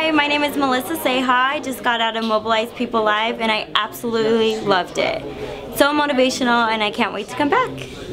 Hi, my name is Melissa Seha. I just got out of Mobilize People Live and I absolutely loved it. So motivational and I can't wait to come back.